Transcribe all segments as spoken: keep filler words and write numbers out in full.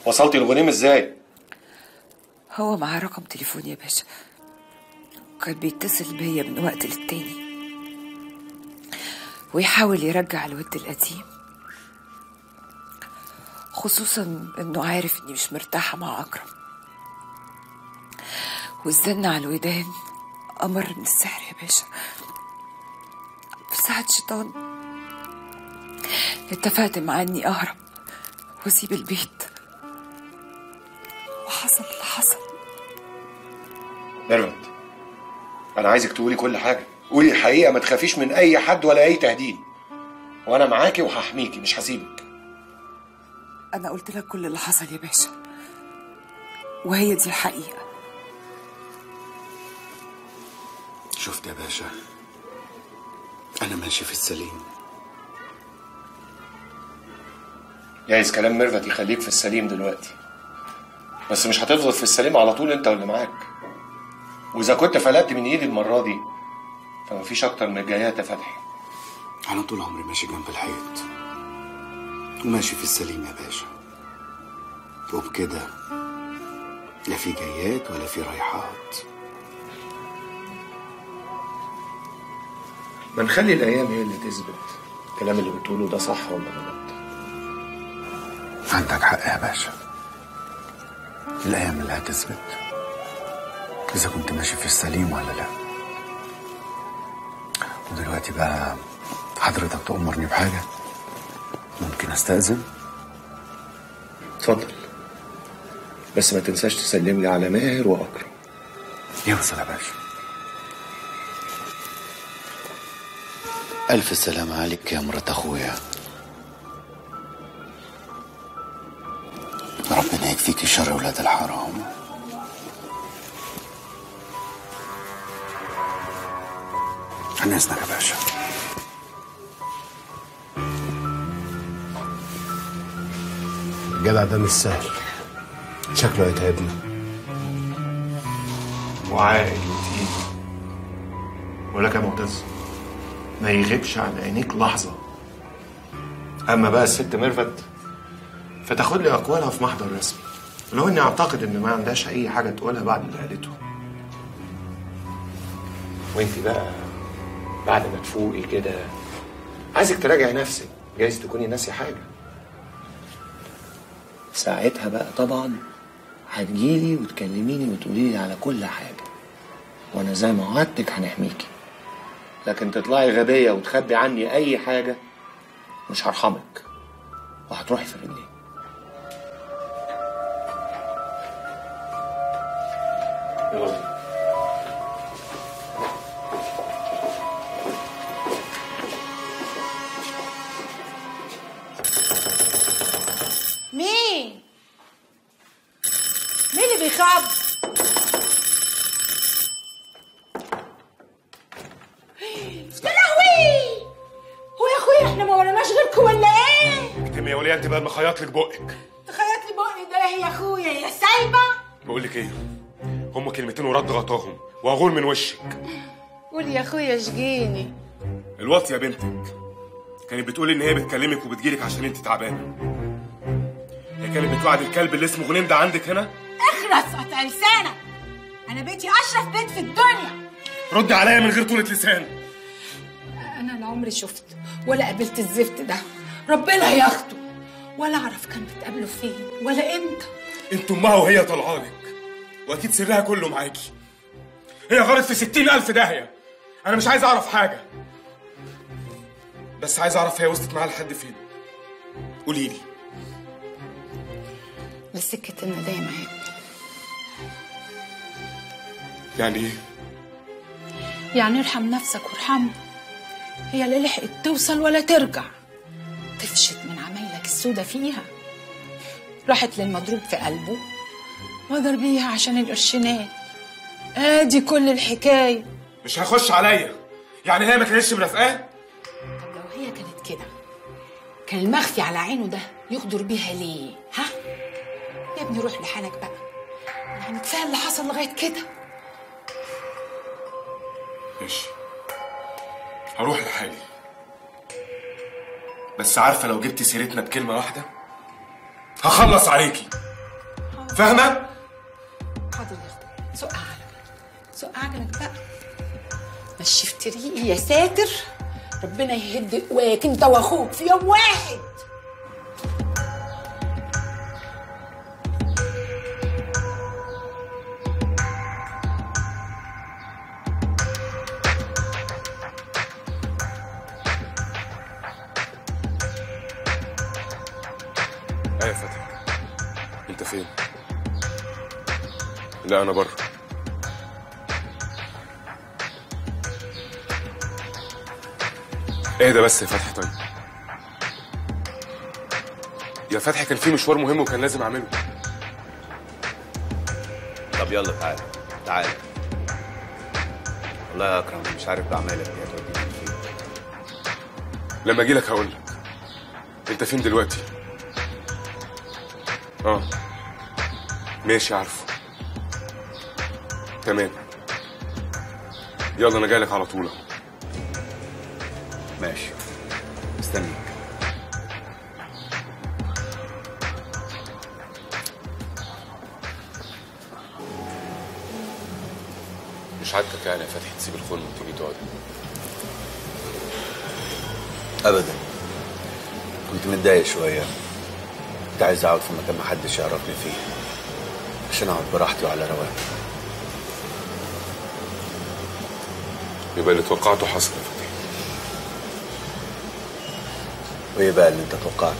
وصلتي لغنيم ازاي؟ هو معاه رقم تليفوني يا باشا، وكان بيتصل بيا من وقت للتاني ويحاول يرجع الود القديم، خصوصا انه عارف اني مش مرتاحة مع اكرم، والزن على الودان امر من السحر يا باشا. في ساعة شيطان اتفقت معاه اني اهرب واسيب البيت، وحصل اللي حصل. ميرفت، انا عايزك تقولي كل حاجه، قولي الحقيقه، ما تخافيش من اي حد ولا اي تهديد، وانا معاكي وهحميكي، مش هسيبك. انا قلت لك كل اللي حصل يا باشا، وهي دي الحقيقه. شفت يا باشا، انا ماشي في السليم. جايز كلام ميرفت يخليك في السليم دلوقتي، بس مش هتفضل في السليم على طول انت واللي معاك. واذا كنت فلتت من ايدي المره دي فمفيش اكتر من الجايات يا فتحي. انا طول عمري ماشي جنب الحيط وماشي في السليم يا باشا، وبكده لا في جايات ولا في رايحات. ما نخلي الايام هي اللي تثبت الكلام اللي بتقوله ده صح ولا غلط. عندك حق يا باشا، الايام اللي هتثبت اذا كنت ماشي في السليم ولا لا. ودلوقتي بقى حضرتك تأمرني بحاجة؟ ممكن استأذن؟ اتفضل، بس ما تنساش تسلم لي على ماهر واكرم. يوصل يا باشا. ألف سلامة عليك يا مرات أخويا، ربنا يكفيك شر ولاد الحرام. عن إذنك يا باشا. الجدع ده مش سهل، شكله هيتعبنا. وعاقل وتقيل، ولك يا معتز ما يغيبش عن عينيك لحظة. أما بقى الست ميرفت فتاخد لي أقوالها في محضر رسمي، ولو إني أعتقد إن ما عندهاش أي حاجة تقولها بعد اللي قالته. وإنتي بقى بعد ما تفوقي كده عايزك تراجعي نفسك، جايز تكوني ناسي حاجة. ساعتها بقى طبعا هتجيلي وتكلميني وتقولي لي على كل حاجة، وانا زي ما وعدتك هنحميكي. لكن تطلعي غبية وتخبي عني اي حاجة مش هرحمك، وهتروحي في رجلي. يلا مين؟ مين اللي بيخبط؟ يا لهوي! هو يا اخويا احنا ما وراناش غيركم ولا ايه؟ اكتمي يا وليه، انت بقى مخيط لك بقك. تخيط لي بقي ده يا اخويا يا سايبه؟ بقول لك ايه، هم كلمتين ورد غطاهم واغور من وشك. قول يا اخويا اشجيني. الوطي يا بنتك كانت بتقول ان هي بتكلمك وبتجيلك عشان انت تعبانه. هي كانت بتوعد الكلب اللي اسمه غنيم ده عندك هنا. اخرس قطع لسانك، انا بيتي اشرف بيت في الدنيا. ردي عليا من غير طولة لسان. انا لا عمري شفت ولا قابلت الزفت ده، ربنا ياخده، ولا اعرف كان بتقابله فين ولا امتى. انت امها وهي طلعالك، واكيد سرها كله معاكي. هي غارت في ستين الف داهيه. انا مش عايز اعرف حاجه، بس عايز اعرف هي وصلت معاها لحد فين. قولي لي. لسكة الندامة يا ابني. يعني ايه؟ يعني ارحم نفسك وارحمه. هي لا لحقت توصل ولا ترجع، طفشت من عمايلك السودة فيها، راحت للمضروب في قلبه غدر بيها عشان القرشينات. ادي كل الحكايه. مش هيخش عليا، يعني هي ما كانتش مرافقاه؟ طب لو هي كانت كده كان المخفي على عينه ده يغدر بيها ليه؟ ها يا ابني روح لحالك بقى، يعني كفايه اللي حصل لغايه كده. ماشي هروح لحالي، بس عارفه لو جبتي سيرتنا بكلمه واحده هخلص عليكي. فاهمه؟ حاضر يا اخويا، سوق عجلك سوق عجلك بقى، مشي في طريقي يا ساتر، ربنا يهد قواك انت واخوك في يوم واحد. ايه يا فتحي، انت فين؟ لا انا بره. ايه ده بس يا فتحي؟ طيب يا فتحي كان في مشوار مهم وكان لازم اعمله. طب يلا تعالى تعالى. والله يا اكرم مش عارف بعملك دي هتوديني فين. لما اجي لك هقول لك. انت فين دلوقتي؟ اه ماشي عارفه. تمام يلا انا جاي لك على طول اهو. ماشي مستنيك. مش عادتك يعني يا فتحي تسيب الخون وتيجي تقعد؟ ابدا، كنت متضايق شويه، كنت عايز اقعد في مكان محدش يعرفني فيه عشان اقعد براحتي وعلى رواقي. يبقى اللي توقعته حصل يا فتحي. وايه بقى اللي انت توقعته؟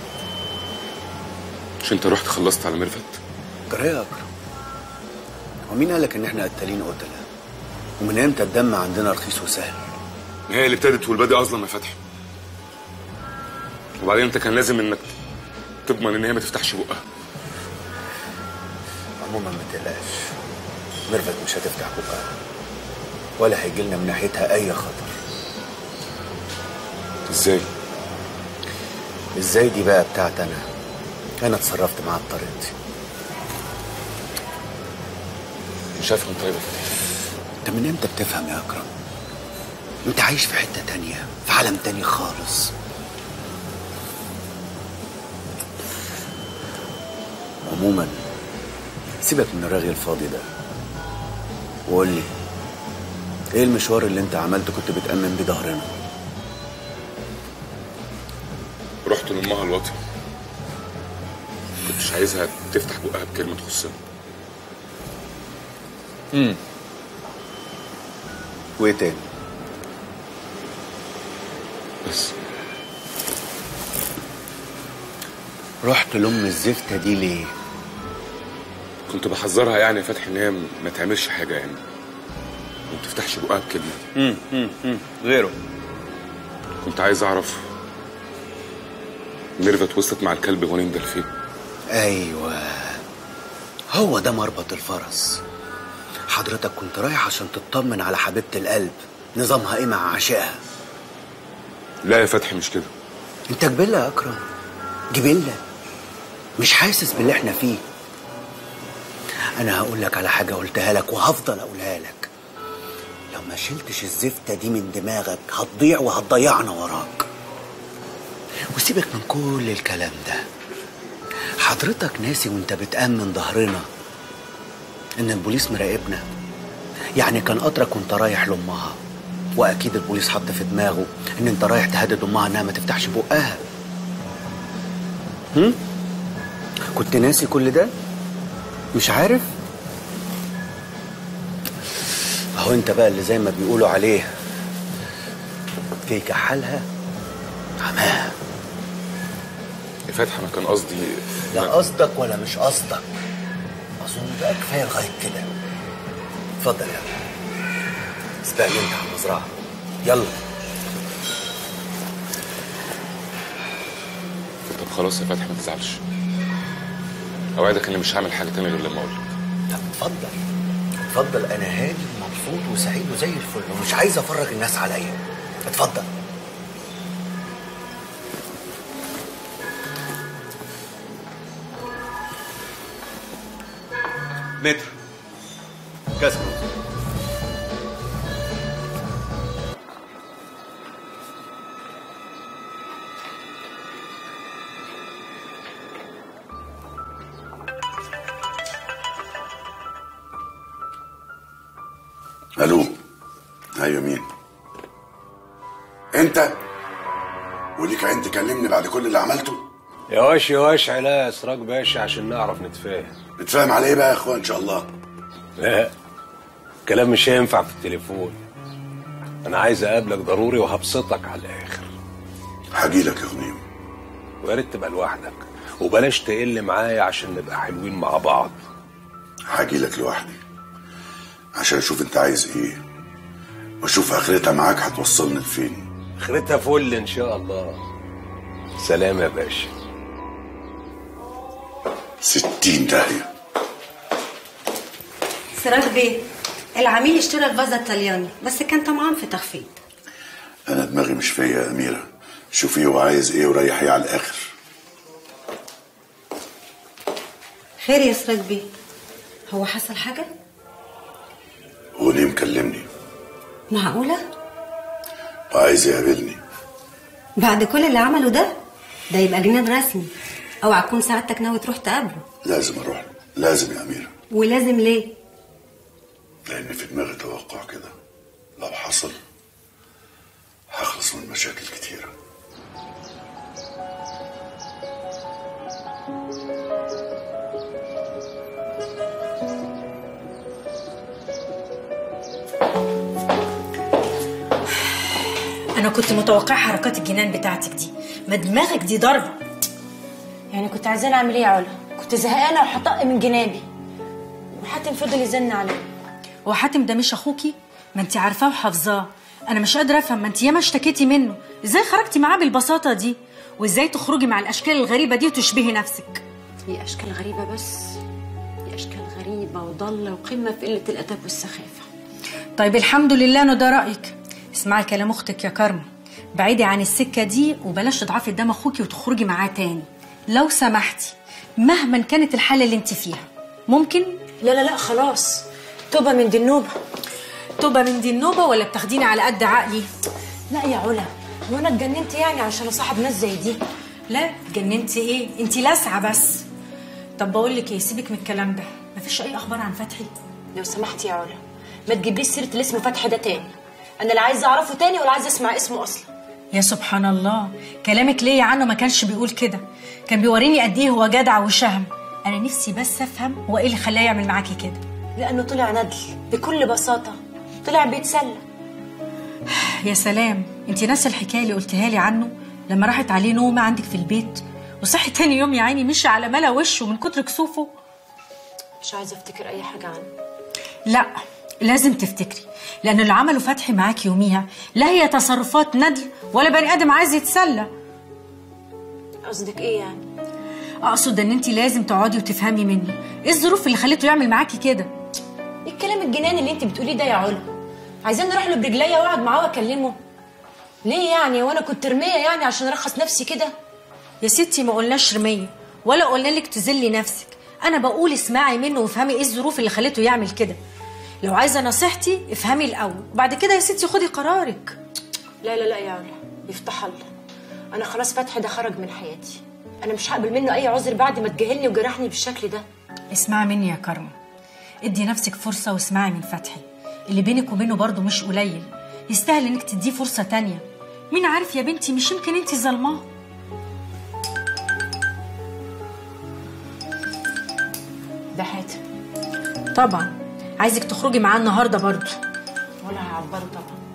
مش انت رحت خلصت على ميرفت؟ جرى يا اكرم، ومين قالك ان احنا قتالين قتله؟ ومن امتى الدم عندنا رخيص وسهل؟ هي اللي ابتدت والبادئ اظلم يا فتحي. وبعدين انت كان لازم انك تضمن ان هي ما تفتحش بقها. عموما ما تقلقش، ميرفت مش هتفتح بقها ولا هيجي لنا من ناحيتها اي خطر. ازاي؟ ازاي دي بقى بتاعت انا. انا اتصرفت معاها بطريقتي. مش هفهم طيب يا فتحي. انت من امتى بتفهم يا اكرم؟ انت عايش في حته تانيه، في عالم تاني خالص. عموما سيبك من الرغي الفاضي ده وقول لي ايه المشوار اللي انت عملته كنت بتأمن بيه ظهرنا؟ رحت لامها الواطي، كنتش عايزها تفتح بقها بكلمه تخصنا. امم وايه تاني؟ بس رحت لام الزفته دي ليه؟ كنت بحذرها يعني يا فتحي ان هي ما تعملش حاجه يعني، وما تفتحش بقها بكلمه. امم امم غيره. كنت عايز اعرف ميرفت وصلت مع الكلب غنيم ده لفين. ايوه هو ده مربط الفرس. حضرتك كنت رايح عشان تطمن على حبيبه القلب، نظامها ايه مع عشقها؟ لا يا فتحي مش كده. انت جبله يا اكرم، جبله، مش حاسس باللي احنا فيه. انا هقول لك على حاجه قلتها لك وهفضل اقولها لك، لو ما شلتش الزفته دي من دماغك هتضيع وهتضيعنا وراك. وسيبك من كل الكلام ده، حضرتك ناسي وانت بتأمن ظهرنا ان البوليس مراقبنا؟ يعني كان قطرك وانت رايح لامها، واكيد البوليس حط في دماغه ان انت رايح تهدد امها انها ما تفتحش بقها. هم؟ كنت ناسي كل ده؟ مش عارف؟ اهو انت بقى اللي زي ما بيقولوا عليه في كحالها عماها. يا فتحي انا كان قصدي لا قصدك ولا مش قصدك، اظن بقى كفايه لغايه كده. اتفضل يلا سبقني انت على المزرعه، يلا. طب خلاص يا فتحي ما تزعلش، اوعدك اني مش هعمل حاجه تانية غير لما اقول لك. طب اتفضل اتفضل، انا هادي ومبسوط وسعيد وزي الفل ومش عايز افرج الناس عليا. اتفضل. متر كسر. الو. ايوه مين؟ انت؟ وليك عين تكلمني بعد كل اللي عملته؟ يواش يواش علا سراج باشا عشان نعرف نتفاهم. نتفاهم على ايه بقى يا اخوان ان شاء الله؟ لا الكلام مش هينفع في التليفون. انا عايز اقابلك ضروري وهبسطك على الاخر. هجيلك يا غنيم. ويا ريت تبقى لوحدك وبلاش تقل معايا عشان نبقى حلوين مع بعض. هجيلك لوحدي عشان اشوف انت عايز ايه واشوف اخرتها معاك هتوصلني لفين. اخرتها فل ان شاء الله. سلام يا باشا. ستين داهية. سراج بيه، العميل اشترى الفازة الطلياني بس كان طمعان في تخفيض. انا دماغي مش فيا يا اميرة، شوفيه هو عايز ايه وريحيه على الاخر. خير يا سراج بيه، هو حصل حاجة؟ هو ليه مكلمني؟ معقولة؟ وعايز يقابلني بعد كل اللي عمله ده؟ ده يبقى جنان رسمي. اوعى تكون سعادتك ناوي تروح تقابله. لازم اروح له، لازم يا اميرة. ولازم ليه؟ لان في دماغي توقع كده لو حصل هخلص من مشاكل كتيرة. انا كنت متوقعه حركات الجنان بتاعتك دي، ما دماغك دي ضربه. يعني كنت عايزاني اعمل ايه يا علا؟ كنت زهقانه وهطق من جنابي وحاتم فضل يزن عليا. هو حاتم ده مش اخوكي؟ ما انت عارفاه وحافظاه. انا مش قادره افهم، ما انت ياما اشتكيتي منه، ازاي خرجتي معاه بالبساطه دي؟ وازاي تخرجي مع الاشكال الغريبه دي وتشبهي نفسك؟ هي اشكال غريبه بس، هي اشكال غريبه وضاله وقمه في قله الادب والسخافه. طيب الحمد لله انه ده رايك. اسمعي كلام اختك يا كارما، بعيدي عن السكه دي وبلاش تضعفي قدام اخوكي وتخرجي معاه تاني لو سمحتي، مهما كانت الحاله اللي انت فيها. ممكن؟ لا لا لا خلاص، توبه من دي النوبه. توبه من دي النوبه ولا بتاخديني على قد عقلي؟ لا يا علا، هو انا اتجننت يعني عشان اصاحب ناس زي دي؟ لا اتجننتي ايه؟ انت لاسعه بس. طب بقول لك ايه، سيبك من الكلام ده، مفيش اي اخبار عن فتحي؟ لو سمحتي يا علا ما تجيبليش سيره اللي اسمه فتحي ده تاني. انا لا عايزه اعرفه تاني ولا عايزه اسمع اسمه اصلا. يا سبحان الله، كلامك ليا عنه ما كانش بيقول كده، كان بيوريني قد ايه هو جدع وشهم. انا نفسي بس افهم هو ايه اللي خلاه يعمل معاكي كده. لانه طلع ندل بكل بساطه، طلع بيتسلى. يا سلام، انت ناسه الحكايه اللي قلتها لي عنه لما راحت عليه نومه عندك في البيت وصحي تاني يوم يا عيني مشي على ملا وشه من كتر كسوفه؟ مش عايزه افتكر اي حاجه عنه. لا لازم تفتكري، لأن اللي عمله فتحي معاك يوميها لا هي تصرفات ندل ولا بني آدم عايز يتسلى. قصدك إيه يعني؟ أقصد إن أنت لازم تقعدي وتفهمي منه إيه الظروف اللي خليته يعمل معاكي كده. إيه الكلام الجناني اللي أنت بتقوليه ده يا علا؟ عايزين نروح له برجليا وأقعد معاه وأكلمه؟ ليه يعني؟ وأنا كنت رمية يعني عشان أرخص نفسي كده؟ يا ستي ما قلناش رمية ولا قلنا لك تذلي نفسك، أنا بقول اسمعي منه وافهمي إيه الظروف اللي خليته يعمل كده. لو عايزه نصيحتي افهمي الاول وبعد كده يا ستي خدي قرارك. لا لا لا يا علا، يفتح الله، انا خلاص فتحي ده خرج من حياتي، انا مش هقبل منه اي عذر بعد ما تجاهلني وجرحني بالشكل ده. اسمعي مني يا كارما، ادي نفسك فرصه واسمعي من فتحي، اللي بينك وبينه برضه مش قليل، يستاهل انك تديه فرصه تانية. مين عارف يا بنتي، مش يمكن انت ظلماه. ده حاتم طبعا عايزك تخرجي معاه النهارده برضه. ولا هعبره طبعا.